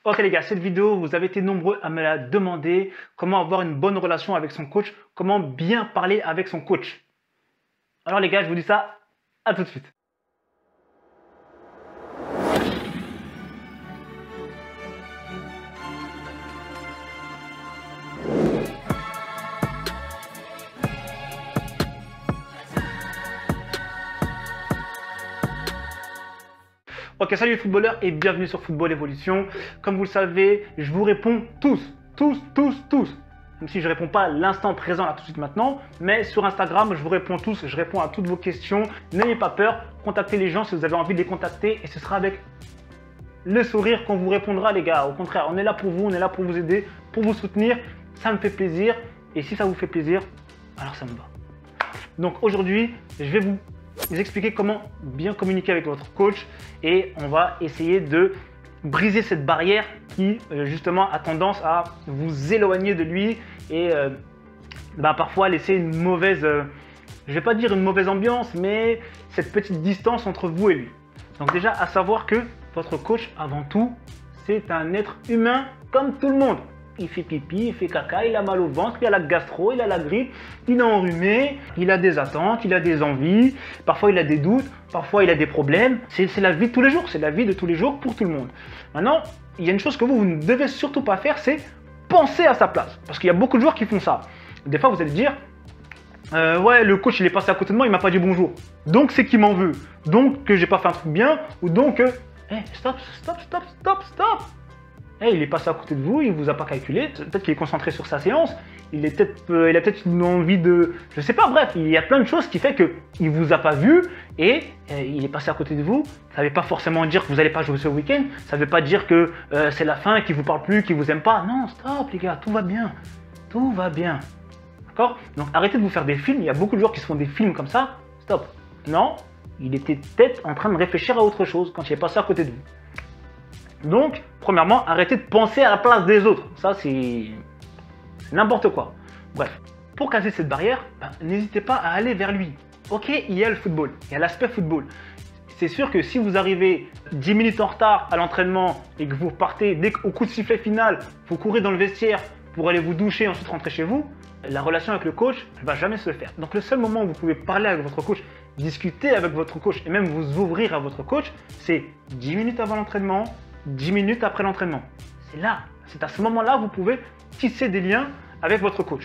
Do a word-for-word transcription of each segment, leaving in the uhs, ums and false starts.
Ok les gars, cette vidéo, vous avez été nombreux à me la demander. Comment avoir une bonne relation avec son coach, comment bien parler avec son coach. Alors les gars, je vous dis ça, à tout de suite. Ok, salut les footballeurs et bienvenue sur Football Evolution. Comme vous le savez, je vous réponds tous, tous, tous, tous. Même si je ne réponds pas à l'instant présent, là tout de suite maintenant, mais sur Instagram, je vous réponds tous, je réponds à toutes vos questions. N'ayez pas peur, contactez les gens si vous avez envie de les contacter et ce sera avec le sourire qu'on vous répondra les gars. Au contraire, on est là pour vous, on est là pour vous aider, pour vous soutenir. Ça me fait plaisir et si ça vous fait plaisir, alors ça me va. Donc aujourd'hui, je vais vous vous expliquer comment bien communiquer avec votre coach et on va essayer de briser cette barrière qui euh, justement a tendance à vous éloigner de lui et euh, bah, parfois laisser une mauvaise, euh, je vais pas dire une mauvaise ambiance, mais cette petite distance entre vous et lui. Donc déjà à savoir que votre coach avant tout c'est un être humain comme tout le monde. Il fait pipi, il fait caca, il a mal au ventre, il a la gastro, il a la grippe, il est enrhumé, il a des attentes, il a des envies, parfois il a des doutes, parfois il a des problèmes. C'est la vie de tous les jours, c'est la vie de tous les jours pour tout le monde. Maintenant, il y a une chose que vous, vous ne devez surtout pas faire, c'est penser à sa place. Parce qu'il y a beaucoup de joueurs qui font ça. Des fois, vous allez dire, euh, ouais, le coach il est passé à côté de moi, il m'a pas dit bonjour. Donc c'est qu'il m'en veut. Donc que j'ai pas fait un truc bien, ou donc, euh, hey, stop, stop, stop, stop, stop. Hey, il est passé à côté de vous, il ne vous a pas calculé, peut-être qu'il est concentré sur sa séance, il, est peut euh, il a peut-être une envie de... Je sais pas, bref, il y a plein de choses qui fait qu'il ne vous a pas vu et euh, il est passé à côté de vous. Ça ne veut pas forcément dire que vous n'allez pas jouer ce week-end, ça ne veut pas dire que euh, c'est la fin, qu'il ne vous parle plus, qu'il ne vous aime pas. Non, stop les gars, tout va bien, tout va bien. D'accord? Donc arrêtez de vous faire des films, il y a beaucoup de joueurs qui se font des films comme ça. Stop. Non, il était peut-être en train de réfléchir à autre chose quand il est passé à côté de vous. Donc, premièrement, arrêtez de penser à la place des autres. Ça, c'est n'importe quoi. Bref, pour casser cette barrière, ben, n'hésitez pas à aller vers lui. Ok, il y a le football, il y a l'aspect football. C'est sûr que si vous arrivez dix minutes en retard à l'entraînement et que vous partez dès qu'au coup de sifflet final, vous courez dans le vestiaire pour aller vous doucher et ensuite rentrer chez vous, la relation avec le coach ne va jamais se faire. Donc, le seul moment où vous pouvez parler avec votre coach, discuter avec votre coach et même vous ouvrir à votre coach, c'est dix minutes avant l'entraînement, dix minutes après l'entraînement. C'est là, c'est à ce moment-là que vous pouvez tisser des liens avec votre coach.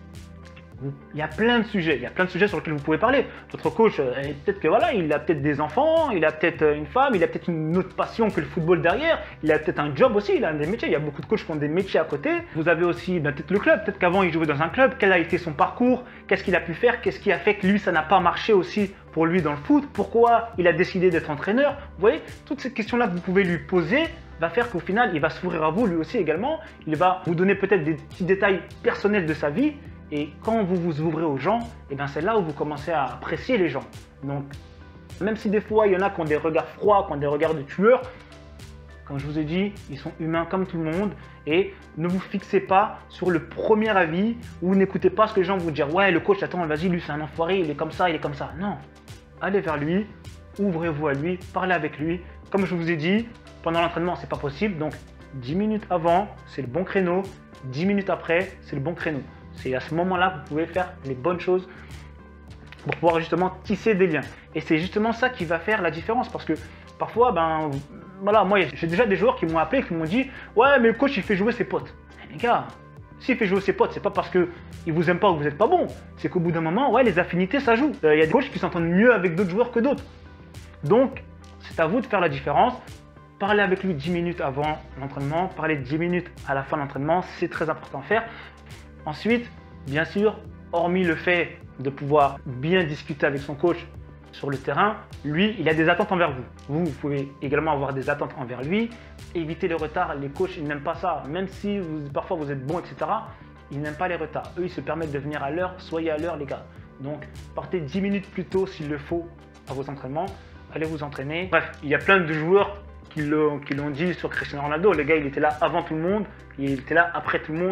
Il y a plein de sujets, il y a plein de sujets sur lesquels vous pouvez parler. Votre coach, peut-être que voilà, il a peut-être des enfants, il a peut-être une femme, il a peut-être une autre passion que le football derrière, il a peut-être un job aussi, il a des métiers. Il y a beaucoup de coachs qui font des métiers à côté. Vous avez aussi ben, peut-être le club, peut-être qu'avant il jouait dans un club, quel a été son parcours, qu'est-ce qu'il a pu faire, qu'est-ce qui a fait que lui ça n'a pas marché aussi pour lui dans le foot, pourquoi il a décidé d'être entraîneur. Vous voyez, toutes ces questions-là que vous pouvez lui poser va faire qu'au final, il va s'ouvrir à vous lui aussi également. Il va vous donner peut-être des petits détails personnels de sa vie. Et quand vous vous ouvrez aux gens, et bien c'est là où vous commencez à apprécier les gens. Donc, même si des fois, il y en a qui ont des regards froids, qui ont des regards de tueurs, comme je vous ai dit, ils sont humains comme tout le monde. Et ne vous fixez pas sur le premier avis ou n'écoutez pas ce que les gens vont dire. Ouais, le coach, attends, vas-y, lui, c'est un enfoiré, il est comme ça, il est comme ça. Non, allez vers lui, ouvrez-vous à lui, parlez avec lui. Comme je vous ai dit, pendant l'entraînement, c'est pas possible. Donc, dix minutes avant, c'est le bon créneau. dix minutes après, c'est le bon créneau. C'est à ce moment-là que vous pouvez faire les bonnes choses pour pouvoir justement tisser des liens. Et c'est justement ça qui va faire la différence parce que parfois, ben voilà, moi j'ai déjà des joueurs qui m'ont appelé, qui m'ont dit « Ouais, mais le coach il fait jouer ses potes. » Les gars, s'il fait jouer ses potes, c'est pas parce qu'il vous aime pas ou que vous n'êtes pas bon. C'est qu'au bout d'un moment, ouais, les affinités ça joue. Il euh, y a des coachs qui s'entendent mieux avec d'autres joueurs que d'autres. Donc, c'est à vous de faire la différence. Parlez avec lui dix minutes avant l'entraînement, parlez dix minutes à la fin de l'entraînement, c'est très important à faire. Ensuite, bien sûr, hormis le fait de pouvoir bien discuter avec son coach sur le terrain, lui, il a des attentes envers vous. Vous, vous pouvez également avoir des attentes envers lui. Évitez le retard. Les coachs, ils n'aiment pas ça. Même si vous, parfois vous êtes bon, et cetera, ils n'aiment pas les retards. Eux, ils se permettent de venir à l'heure. Soyez à l'heure, les gars. Donc, partez dix minutes plus tôt s'il le faut à vos entraînements. Allez vous entraîner. Bref, il y a plein de joueurs qui l'ont dit sur Cristiano Ronaldo. Le gars, il était là avant tout le monde. Il était là après tout le monde.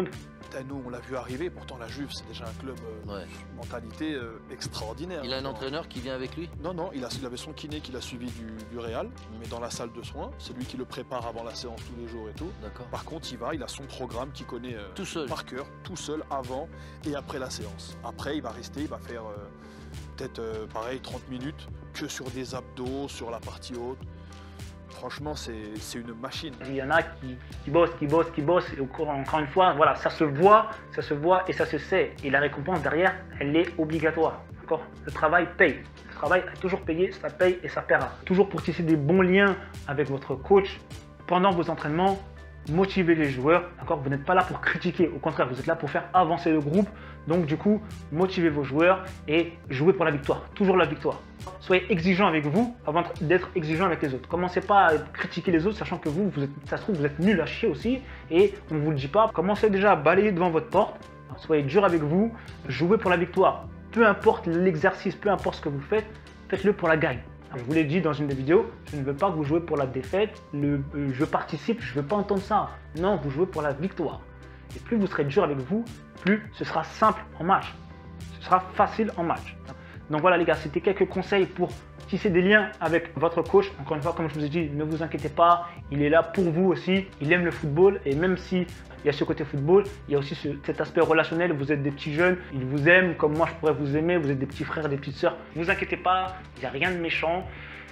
Putain, nous, on l'a vu arriver. Pourtant, la Juve, c'est déjà un club euh, Ouais. mentalité euh, extraordinaire. Il a un Dans- entraîneur qui vient avec lui? Non, non, il, a, il avait son kiné qui l'a suivi du, du Real, mais dans la salle de soins. C'est lui qui le prépare avant la séance tous les jours et tout. D'accord. Par contre, il va, il a son programme qu'il connaît euh, Tout seul. par cœur, tout seul, avant et après la séance. Après, il va rester, il va faire euh, peut-être euh, pareil, trente minutes, que sur des abdos, sur la partie haute. Franchement, c'est c'est une machine. Il y en a qui, qui bossent, qui bossent, qui bossent, et au cours- encore une fois, voilà, ça se voit, ça se voit et ça se sait. Et la récompense derrière, elle est obligatoire. D'accord? Le travail paye. Le travail est toujours payé, ça paye et ça paiera. Toujours pour tisser des bons liens avec votre coach pendant vos entraînements, motivez les joueurs. D'accord? Vous n'êtes pas là pour critiquer, au contraire, vous êtes là pour faire avancer le groupe. Donc du coup, motivez vos joueurs et jouez pour la victoire. Toujours la victoire. Soyez exigeant avec vous avant d'être exigeant avec les autres. Commencez pas à critiquer les autres, sachant que vous, vous êtes, ça se trouve, vous êtes nul à chier aussi et on ne vous le dit pas. Commencez déjà à balayer devant votre porte. Soyez dur avec vous. Jouez pour la victoire. Peu importe l'exercice, peu importe ce que vous faites, faites-le pour la gagne. Je vous l'ai dit dans une des vidéos, je ne veux pas que vous jouez pour la défaite. Le, euh, je participe, je ne veux pas entendre ça. Non, vous jouez pour la victoire. Et plus vous serez dur avec vous, plus ce sera simple en match. Ce sera facile en match. Donc voilà les gars, c'était quelques conseils pour tisser des liens avec votre coach. Encore une fois, comme je vous ai dit, ne vous inquiétez pas, il est là pour vous aussi. Il aime le football et même si il y a ce côté football, il y a aussi ce, cet aspect relationnel. Vous êtes des petits jeunes, il vous aime comme moi je pourrais vous aimer. Vous êtes des petits frères, des petites sœurs. Ne vous inquiétez pas, il n'y a rien de méchant.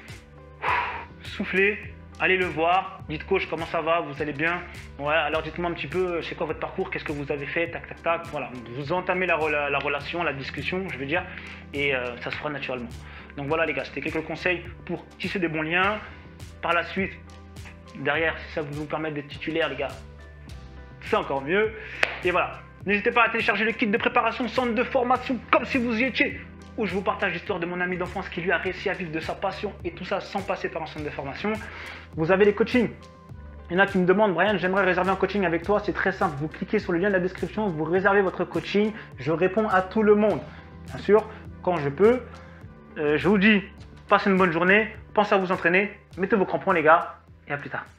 Soufflez. Allez le voir, dites coach comment ça va, vous allez bien? Ouais, alors dites-moi un petit peu, c'est quoi votre parcours, qu'est-ce que vous avez fait, tac tac tac, voilà. Vous entamez la, la, la relation, la discussion, je veux dire, et euh, ça se fera naturellement. Donc voilà les gars, c'était quelques conseils pour tisser des bons liens. Par la suite, derrière, si ça vous permet d'être titulaire les gars, c'est encore mieux. Et voilà, n'hésitez pas à télécharger le kit de préparation centre de formation comme si vous y étiez, où je vous partage l'histoire de mon ami d'enfance qui lui a réussi à vivre de sa passion et tout ça sans passer par un centre de formation. Vous avez les coachings. Il y en a qui me demandent, Brian, j'aimerais réserver un coaching avec toi. C'est très simple. Vous cliquez sur le lien de la description, vous réservez votre coaching. Je réponds à tout le monde. Bien sûr, quand je peux. Euh, je vous dis, passez une bonne journée. Pensez à vous entraîner. Mettez vos crampons les gars. Et à plus tard.